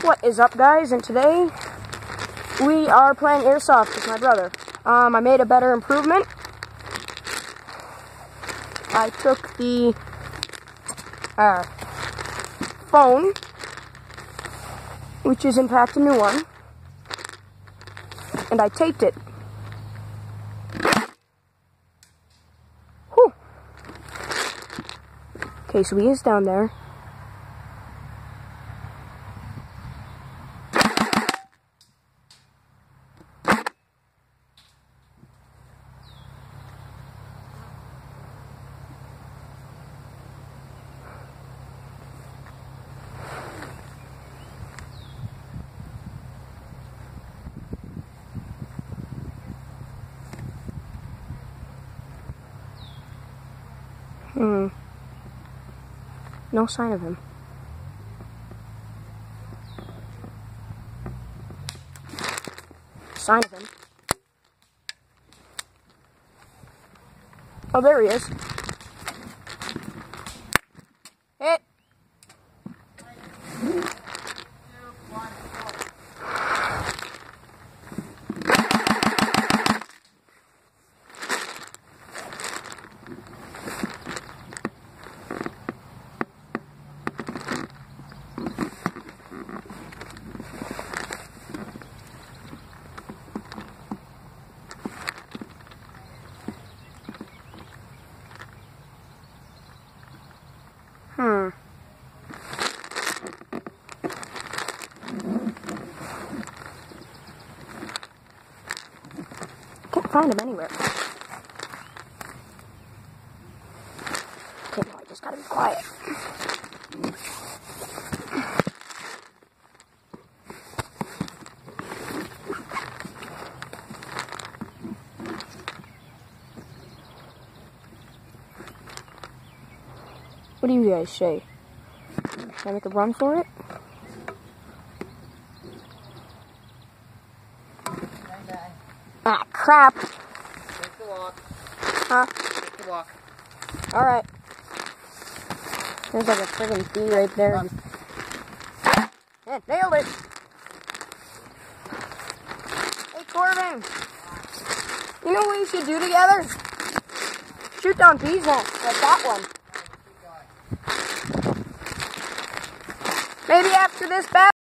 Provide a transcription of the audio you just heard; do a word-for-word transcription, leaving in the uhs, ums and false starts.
What is up, guys? And today we are playing Airsoft with my brother. Um, I made a better improvement. I took the uh, phone, which is in fact a new one, and I taped it. Whew. Okay, so he is down there. Hmm. No sign of him. Sign of him. Oh, there he is. Hit. Hmm. Can't find him anywhere. Okay, no, I just gotta be quiet. What do you guys say? Can I make a run for it? Ah, crap! Take the walk. Huh? Take the walk. Alright. There's like a friggin' bee right there. Yeah, nailed it! Hey, Corbin! You know what we should do together? Shoot down bees nests, like that one. Maybe after this battle.